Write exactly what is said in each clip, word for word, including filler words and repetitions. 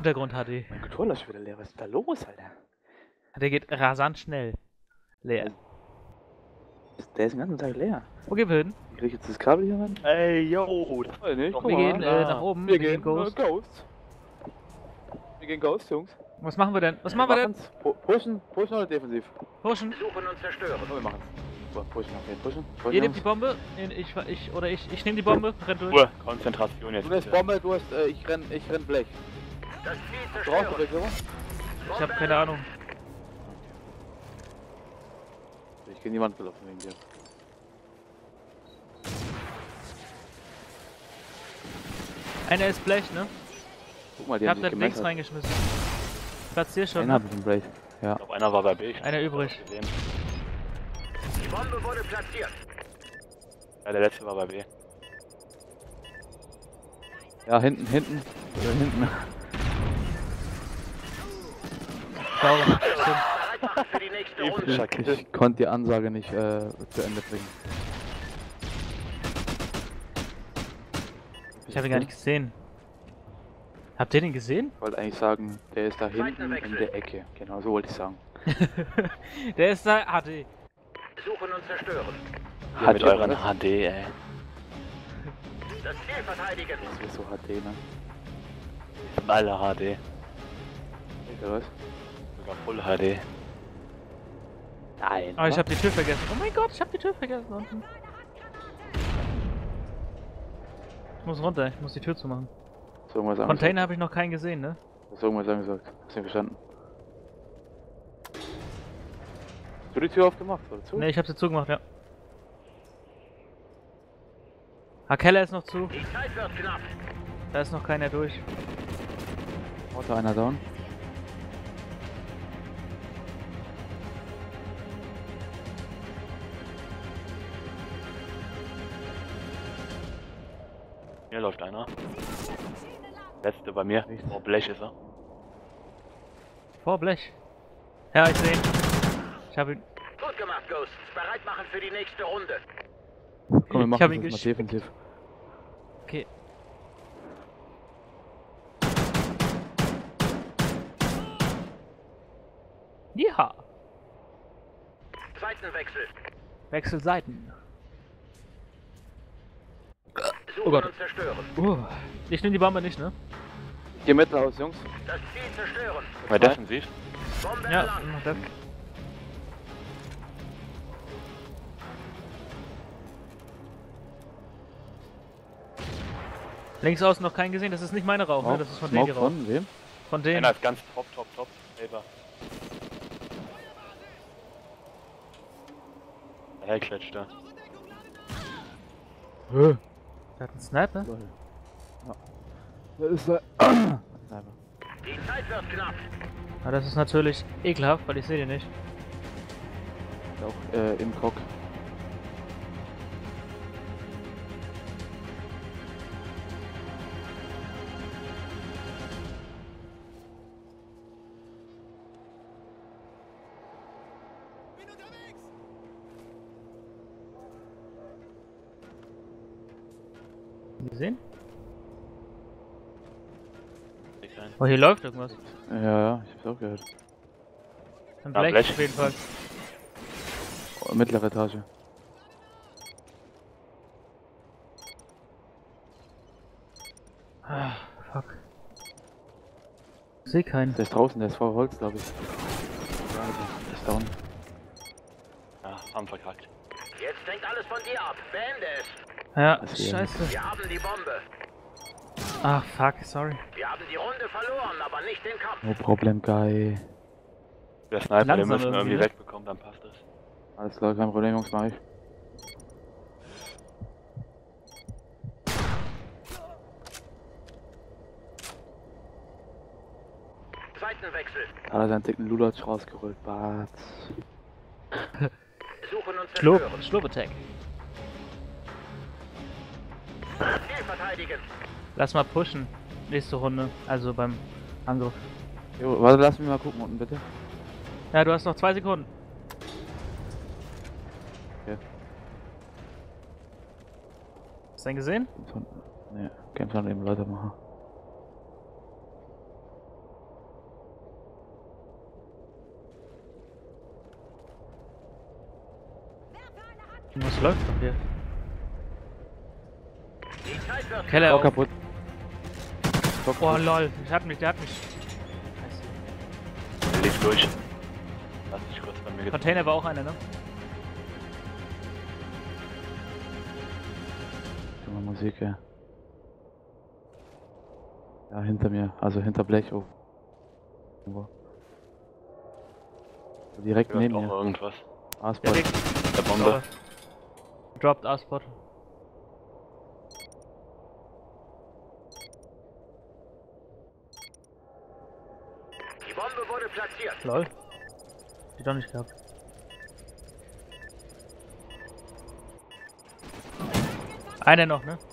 Untergrund-H D. Mein Controller ist schon wieder leer. Was ist da los, Alter? Der geht rasant schnell. Leer. Der ist den ganzen Tag leer. Wo gehen wir hin? Krieg ich jetzt das Kabel hier ran? Ey, yo, das Weiß nicht, Doch, guck Wir mal. gehen na. äh, nach oben. Wir gehen Ghost. Ghost. Äh, Ghost. Wir gehen Ghost, Jungs. Was machen wir denn? Was machen wir denn? machen's. Pu- Pushen, pushen oder defensiv? Pushen. Suchen und zerstören. Oh, wir machen's. So, pushen, okay, pushen. pushen Ihr nehmt die Jungs. Bombe. Ich, ich oder ich. Ich nehme die Bombe. Rennt durch. Ruhe, Konzentration jetzt. Du lässt Bombe, du hast, äh, ich renn, ich renn Blech. Das Ziel Brauchst du zerstören. Blech, Ich habe keine Ahnung. Ich geh in die Wand gelaufen wegen dir. Einer ist Blech, ne? Guck mal, die Ich haben hab sich da links gemessert. reingeschmissen. Platzier schon. Einen Ne? hab ich im Blech. Ja. Ich glaube, einer war bei B. Ich Einer hab übrig. das gesehen. Die Bombe wurde platziert. Ja, der letzte war bei B. Ja, hinten, hinten. Oder hinten. Sauber. Stimmt. Bereit machen für die nächste Runde. Schacke. Ich konnte die Ansage nicht äh, zu Ende bringen. Ich habe ihn gar nicht gesehen. Habt ihr den gesehen? Ich wollte eigentlich sagen, der ist da hinten in Seitenwechsel. der Ecke. Genau, so wollte ich sagen. Der ist da. H D. Suchen und zerstören. Ja, mit H D, euren oder? H D, ey. Das Ziel verteidigen. Das ist so H D, ne? Ich hab alle H D. Oder was? Sogar Full H D. Nein. Oh, ich habe die Tür vergessen. Oh mein Gott, ich habe die Tür vergessen unten. Ich muss runter, ich muss die Tür zumachen. Hast du irgendwas angesagt? Container habe ich noch keinen gesehen, ne? Hast du irgendwas angesagt? Hast du nicht verstanden? Hast du die Tür aufgemacht, oder zu? Ne, ich habe sie zugemacht, ja. Ah, Keller ist noch zu. Die Zeit wird knapp. Da ist noch keiner durch. Auto einer down. Hier läuft einer. Letzte bei mir. Oh, Blech ist er. Vor Blech. Ja, ich sehe ihn. Ich habe ihn. Gut gemacht, Ghosts. Bereit machen für die nächste Runde. Komm, wir Ich machen hab das ihn jetzt mal gesch- defensiv. Okay. Ja. Seitenwechsel. Wechsel Seiten. Suchen Gott. und zerstören. Uh. Ich nehme die Bombe nicht, ne? Ich geh mit raus, Jungs. Das Ziel zerstören. Bei defensiv. Bombe Ja, erlangt. mach das. Links außen noch keinen gesehen, das ist nicht meine Rauch, ne? Das ist von denen die Smoke Rauch. von wem? Von denen. Einer ist ganz top, top, top. Elber. Der Hell klatscht da. Hä? Der hat einen Sniper. Ja. Da ist er. Sniper. Die Zeit wird knapp. Ah, das ist natürlich ekelhaft, weil ich sehe den nicht. Ist auch äh, im Cock. Gesehen? Ich keinen. Oh, hier läuft irgendwas. Ja, ja, ich hab's auch gehört. Ein Ja, Blech, Blech. auf jeden Fall. Oh, mittlere Etage. Ah, fuck. Ich sehe keinen. Der ist draußen, der ist vor Holz, glaube ich. Ja, der ist down. Ja, haben verkackt. Jetzt hängt alles von dir ab. Beende es. Ja, Das hier. scheiße. Wir haben die Bombe. Ach, fuck, sorry. Wir haben die Runde verloren, aber nicht den Kampf. No problem, guy. Der Sniper, den Langsam müssen wir irgendwie, irgendwie ne? wegbekommen, dann passt es. Alles klar, kein Problem, Jungs, mach ich. Seitenwechsel. Hat er seinen dicken Lulatsch rausgerollt, Bart. Suchen und Schlupp, zerstören. Schlupp-Attack. Ziel verteidigen. Lass mal pushen. Nächste Runde. Also beim Angriff. Jo, warte, lass mich mal gucken unten, bitte. Ja, du hast noch zwei Sekunden. Okay. Hast du einen gesehen? Ne, Games an eben weitermachen. Was läuft doch hier? Die Zeit wird Keller Tor auf. kaputt. Tor Oh kaputt. lol, der hat mich, der hat mich. Der lief durch. Lass dich kurz bei mir getroffen. Container war auch einer, ne? Dumme Musik, ja. Ja, hinter mir. Also hinter Blech. Oh. Irgendwo. Direkt Hört neben auch mir. irgendwas. Der Asphalt. Weg. Der Bombe. Dropped A-Spot. Die Bombe wurde platziert. Lol. Die doch nicht gehabt. Einer noch, ne?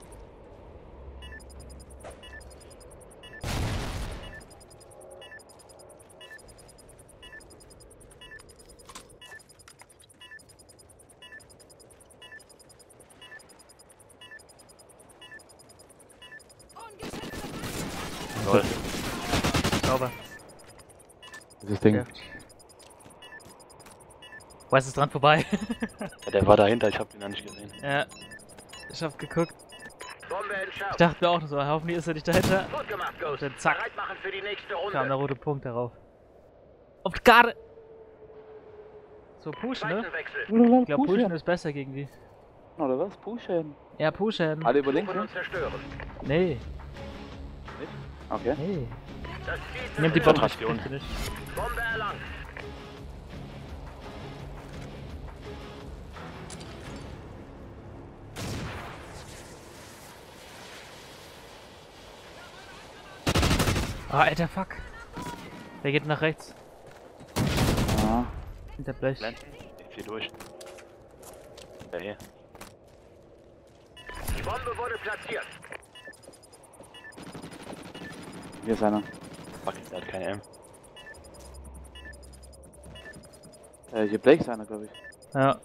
Lol. Sauber. Dieses Ding. Ja. Wo ist es dran vorbei? Ja, der war dahinter, ich hab den noch nicht gesehen. Ja. Ich hab geguckt. Bombe Ich entschärft. dachte mir auch so, hoffentlich ist er nicht dahinter. Gut gemacht, Ghost. dann zack. Bereit machen für die nächste Kam der Runde. rote Punkt darauf. Auf die Karte! So, pushen, ne? Seitenwechsel. Ich glaube, pushen ist besser gegen die. Oder was? Pushen. Ja, pushen. Alle über links, Suchen ne? und zerstören. Nee, Okay. nee. Das Ziel Nimm die zerstören. Bombe, ich Konzentration. krieg die nicht. Bombe erlangt. Ah, alter Fuck. Der geht nach rechts. Ja. Hinter Blech. Blenden. Ich zieh durch. Der hier. Die Bombe wurde platziert. Hier ist einer. Fuck, der hat keine M. Äh, hier Blake ist einer, glaube ich. Ja.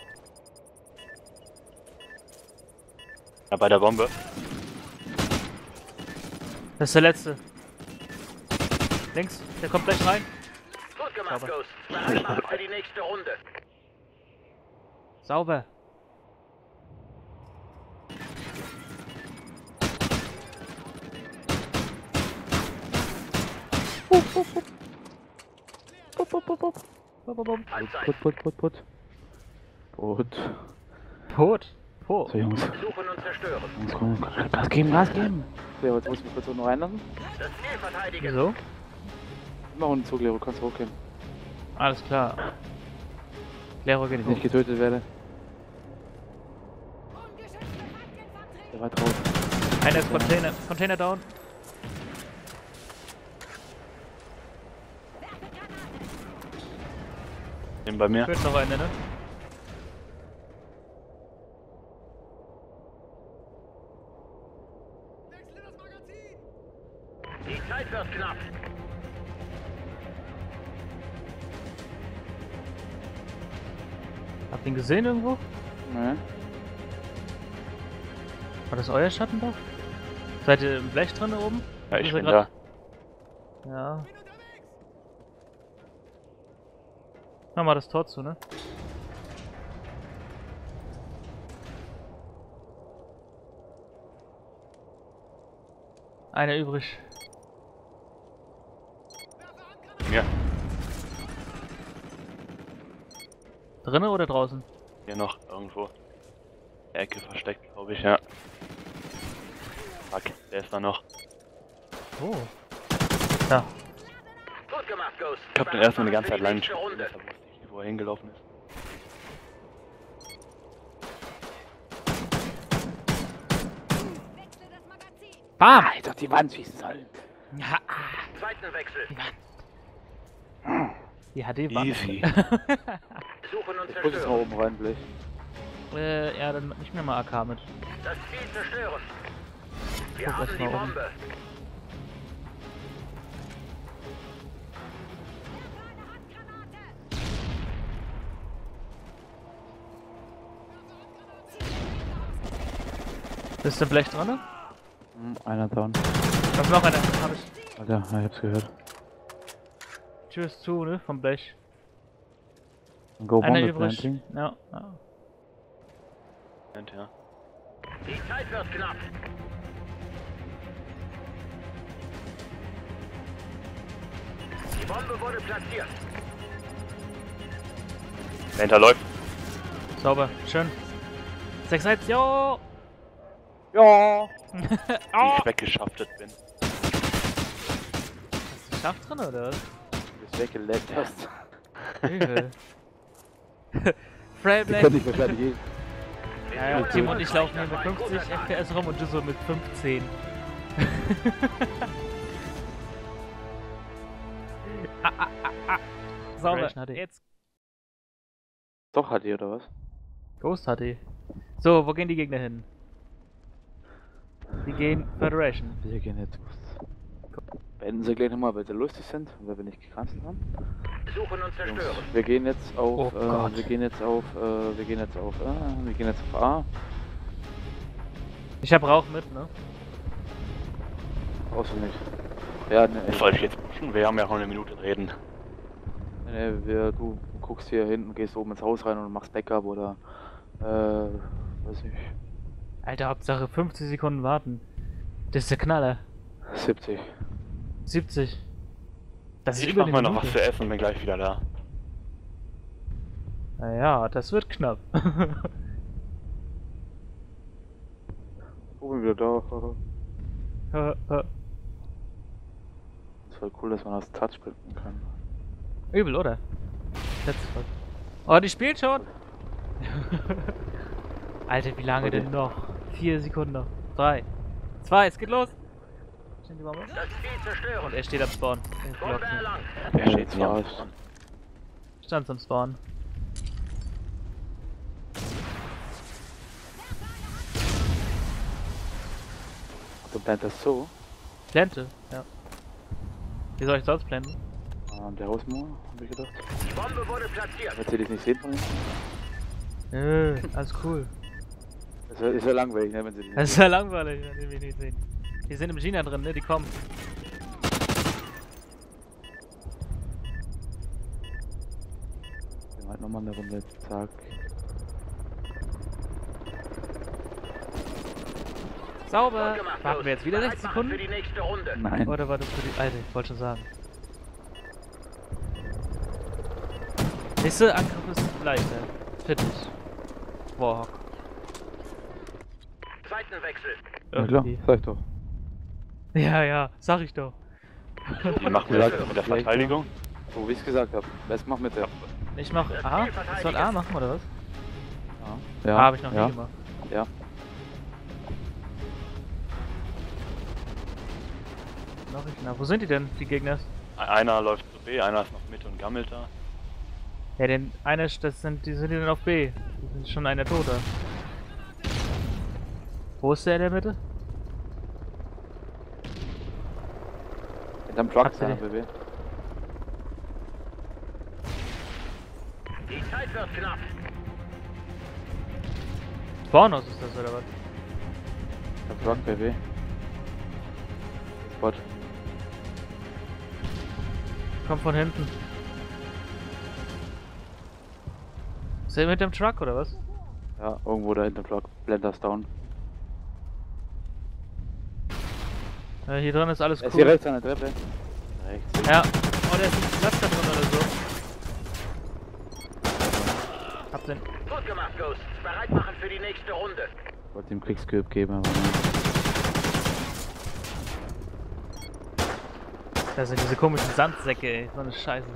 Ja, bei der Bombe. Das ist der letzte. Links, der kommt gleich rein. Gut gemacht, Sauber. Ghost. Bereit machen für die nächste Runde. Sauber. Bup, bup, bup, bup. Bup, bup, bup. Halbzeit. Put, put, put, put. Put. Tot. Tot. So, Jungs. Suchen und zerstören. Jungs, komm, komm, Gas geben, Gas geben. Leo, jetzt muss ich mich kurz noch reinlassen. Das Ziel verteidigen. Wieso? Mach einen Zug, Leo, kannst hochgehen. Alles klar. Lehrer Wenn geht ich hoch. nicht getötet werde. Der war drauf. Einer ist Container. Container down. Den bei mir. Führt noch einer, ne? Die Zeit wird knapp. Habt ihr ihn gesehen irgendwo? Ne? War das euer Schatten da? Seid ihr im Blech drin da oben? Ja, ich Ist er bin grad- da. Ja. Mach mal das Tor zu, ne? Einer übrig. Ja, Drinnen oder draußen? hier noch irgendwo. In der Ecke versteckt, glaube ich, ja. Fuck, der ist da noch. Oh. Da. Gut gemacht, Ghost. Ich hab den Bereit erstmal eine machen ganze für Zeit die lang nächste nicht Runde. deshalb wusste ich nicht, wo er hingelaufen ist. Bam! Alter, die Wand schießen sollen. Ja, Seitenwechsel. die H D-Wand. Easy. Suchen und Ich muss jetzt mal zerstören. oben rein, Blech. äh, ja, dann nicht mehr mal A K mit. Das Ziel zerstören. Wir Guck haben erst die mal oben. Bombe. Ist der Blech dran? Hm, einer down. Da ist noch einer. Hab ich. Alter, ja, ich hab's gehört. Tür ist zu, ne? Vom Blech. Go Einer Bombe übrig. Planting. Ja, ja. Ja. Die Zeit wird knapp. Die Bombe wurde platziert. Dahinter läuft. Sauber, schön. sechs eins, jo! Ja! Wie Oh! ich weggeschaftet bin. Hast du geschafft drin, oder was? Du bist weggeleckt hast. Übel. Ich kann Frameblade. nicht wahrscheinlich gehen. Ja, ja, Tim und ich laufen hier mit fünfzig F P S rum und du so mit fünfzehn. ah, ah, ah, ah. Sauber. Jetzt Doch hat die oder was? Ghost H D. So, wo gehen die Gegner hin? Die gehen Federation. Wir gehen jetzt. Beenden sie gleich nochmal, weil sie lustig sind und weil wir nicht gekanzelt haben. Suchen und Jungs, zerstören. wir gehen jetzt auf, Oh äh, Gott. wir gehen jetzt auf, äh, wir gehen jetzt auf, äh, wir gehen jetzt auf A. Ich hab Rauch mit, ne? Brauchst du nicht. Ja, ne, Soll ich jetzt pushen? Wir haben ja noch eine Minute reden. ne, wir, du guckst hier hinten, gehst oben ins Haus rein und machst Backup oder, äh, weiß nicht, Alter, Hauptsache fünfzig Sekunden warten. Das ist der Knaller. siebzig. siebzig. Das ist Ich über mach eine mal noch was Minute. zu essen, bin gleich wieder da. Naja, das wird knapp. Oh, bin wieder da. Hä, hä. Das war cool, dass man das Touch sprinten kann. Übel, oder? Letztes Mal. Oh, die spielt schon! Alter, wie lange Okay. denn noch? Vier Sekunden noch. Drei. Zwei, es geht los! Stehen die Bombe? Das Ziel zerstören. Und er steht am Spawn. Bombe erlangt. Der Ja, steht jetzt hier am war's. Spawn. Stand am Spawn. Du plantest so. Plante, ja. Wie soll ich sonst planten? Ah, der Hausmauer, hab ich gedacht. Die Bombe wurde platziert. Willst du das nicht sehen von ihm? Nö, alles cool. Ist ja, ist ja langweilig, ne, wenn sie die Das ist ja langweilig, wenn die mich nicht sehen. Die sind im Gina drin, ne? Die kommen. Wir halt nochmal eine Runde. Zack. Sauber! Gut gemacht, Warten Ghost. wir jetzt wieder Bereit sechzig machen Sekunden? für die nächste Runde. Nein. Oder war das für die. Alter, ich wollte schon sagen. Nächste Angriff ist leichter. Fittig. Warhawk. Seitenwechsel. Ja klar, Irgendwie. sag ich doch. Ja, ja, sag ich doch. Wie machen wir das mit der Verteidigung? So wie ich es gesagt habe. Was mach mit der? Ich mach A. Ich soll A machen oder was? Ja. A habe ich noch ja. nie gemacht. Ja. Noch nicht. Na, wo sind die denn, die Gegner? Einer läuft zu B, einer ist noch mit und gammelt da. Ja, den einer, das sind, die sind denn auf B. Die sind schon einer toter. Wo ist der in der Mitte? Hinterm Truck Habt ihr da, die? B B. Die Zeit wird knapp. Spawnhaus ist das oder was? Hinterm Truck, B B. Spot. Kommt von hinten. Ist der mit dem Truck oder was? Ja, irgendwo da hinterm Truck. Blenders down. Ja, hier drin ist alles Er ist hier cool. rechts an der Treppe. Rechts. Ja. Oh, der ist ein Platz da drin oder so. Hab den. Gut gemacht, Ghost. Bereit machen für die nächste Runde. Ich wollte ihm Kriegsgürb geben, aber nein. Das sind diese komischen Sandsäcke, ey. So eine Scheiße.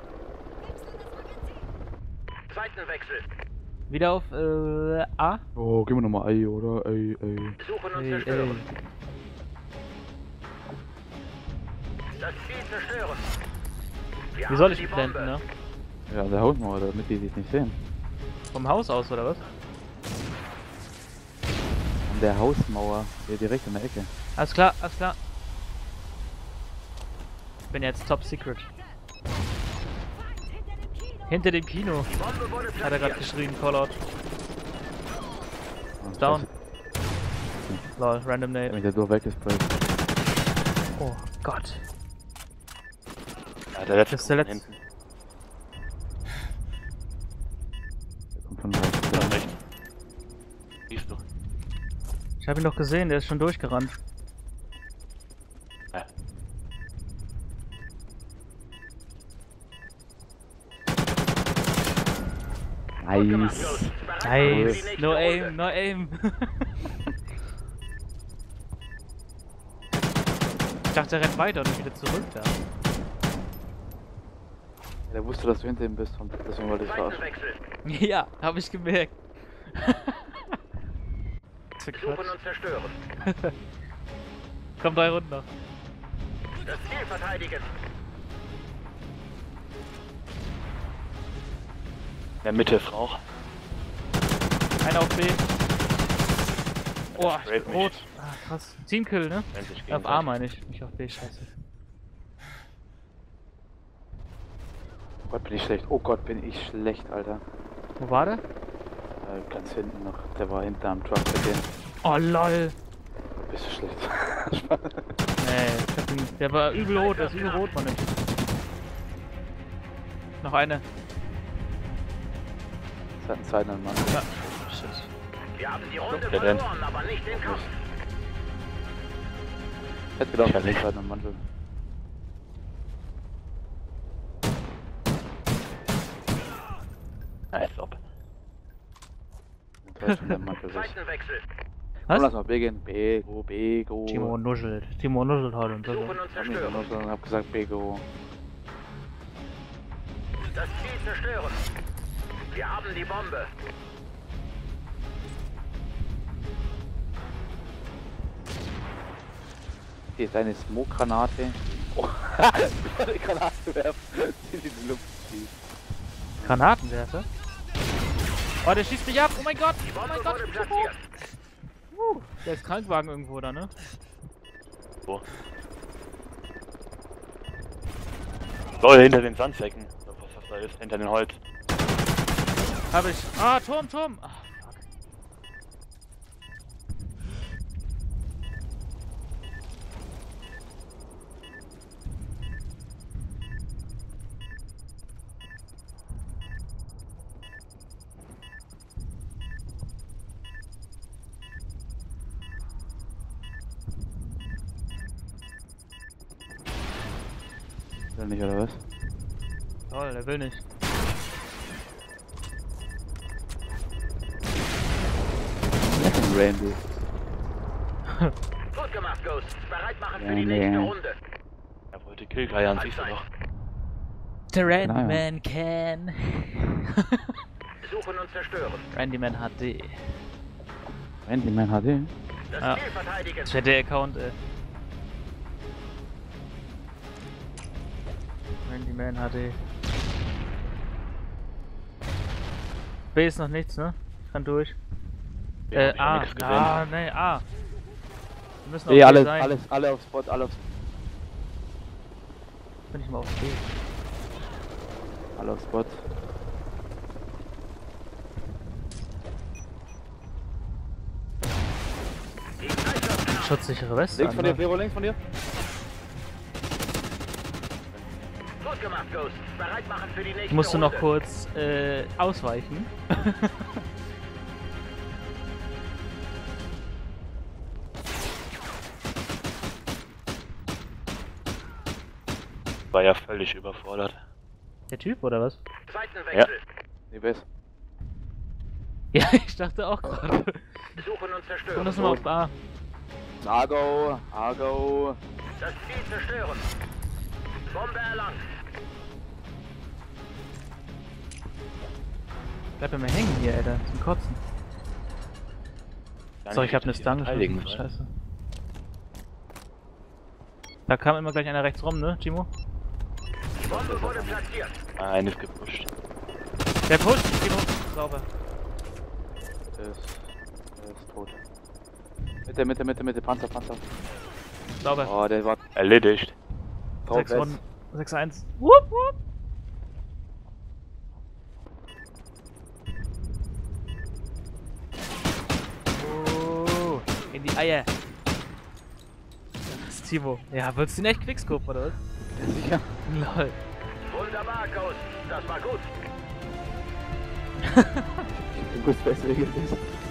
Seitenwechsel. Wieder auf äh, A. Oh, gib mir nochmal Ei, oder? Ei, Ei. Suchen und Ey, zerstören. ey. Das Ziel zerstören. Wir Wie soll haben ich die blenden, Bombe. ne? Ja, der Hausmauer, damit die dich nicht sehen. Vom Haus aus oder was? An der Hausmauer, hier direkt in der Ecke. Alles klar, alles klar. Ich bin jetzt top secret. Hinter dem Kino. Die Bombe wurde Hat er gerade platziert. geschrien, Callout. Und Down. das- Lol, random Der hat nade. mich da durch weggesprayt. Oh Gott. Ja, der letzte Das ist der kommt letzte. von hinten. Der kommt von rechts. Ja, rechts. Wie Ich habe ihn doch gesehen, der ist schon durchgerannt. Ja. Gut gemacht, Nice. Ghost. Bereit machen für die Nice. nächste No Runde. aim, no aim. Ich dachte, er rennt weiter und wieder zurück da. Der wusste, dass du hinter ihm bist und deswegen wollte ich raus. Seitenwechsel. Ja, habe ich gemerkt. Was für Suchen Quatsch. und zerstören. Komm, drei Runden noch. Das Ziel verteidigen. In der Mitte ist Rauch. Einer auf B. Oh, sprayt mich. rot. Ah, krass. Teamkill, ne? Wenn sich Auf A gegenseitig- meine ich, nicht auf B, scheiße. Oh Gott, bin ich schlecht. Oh Gott, bin ich schlecht, Alter. Wo war der? Äh, ganz hinten noch. Der war hinter am Truck bei denen. Oh lol. Bist du schlecht. Nee, ich hab ihn, der war übel rot, der ist übel rot, Mann. Noch eine. Das hat einen zweiten Mann. Ja. Shit. Wir haben die Runde Wer denn? verloren, aber nicht den Kampf. Ich hätte gedacht, Ich dass nicht. den zweiten Mantel. Als ob. Enttäuschend, der Mantel ist. Seitenwechsel. Komm, lass Was? mal B gehen. B, go, B, go. Timo nuschelt. Timo nuschelt halt und so. Suchen und Ich hab zerstören. nicht so, hab gesagt B, go. Das Ziel zerstören. Wir haben die Bombe. Hier ist eine Smoke-Granate. Oh, eine Granate werfen. Die in die Luft schießt. Granatenwerfer? Oh, der schießt mich ab! Oh mein Gott! Die Oh Bombe mein Gott! wurde ich bin so platziert. hoch. Uh, der ist Krankenwagen irgendwo da, ne? Wo? Lol, hinter den Sandsäcken. Oder was das da ist, hinter den Holz. Hab ich. Ah, Turm, Turm! Ah, fuck. Will nicht, oder was? Toll, der will nicht. Randy. Gut gemacht, Ghost. Bereit machen für Ja, die nee. nächste Runde. Er wollte Killgeiern, siehst du doch. The Naja. Randyman can. Suchen und zerstören. Randyman H D. Randy, mein H D. Das Ja. Ziel verteidigen. Das wäre der Account, ey. Randyman H D. B ist noch nichts, ne? Kann durch. Wir Äh, haben ja A. nichts gesehen. Ah, nee, A. Wir müssen auf Nee, B alles, sein. alles, alle auf Spot, alle auf, Bin ich mal auf B. alle auf Spot. Die Zeit wird knapp. Schutzsichere Weste. Links von dir, an, ne? Vero, links von dir. Gut gemacht, Ghost. Bereit machen für die nächste Musst du Runde. noch kurz äh, ausweichen. War ja völlig überfordert. Der Typ oder was? Seitenwechsel. Nee, Bess. Ja, ich dachte auch gerade. Suchen und Und zerstören. das nochmal auf A. Argo, Argo. Das Ziel zerstören. Bombe erlangt. Bleib mir mal hängen hier, Alter. Zum Kotzen. Gar So, nicht ich hab eine richtig Stange. verteidigen, schon. ne? Scheiße. Da kam immer gleich einer rechts rum, ne, Timo? Die Bombe wurde platziert. Ah, eines gepusht. Der pusht, Timo. Sauber. Der ist, der ist tot. Mitte, Mitte, Mitte, Mitte, Panzer, Panzer. Sauber. Oh, der war Erledigt. sechs West. Runden. sechs eins. Wupp, wupp. Oh, in die Eier. Das ist Timo. Ja, willst du ihn echt quickscope oder was? Ja, sicher. Lol. Wunderbar, Ghost. Das war gut. Du musst besser, wie es ist.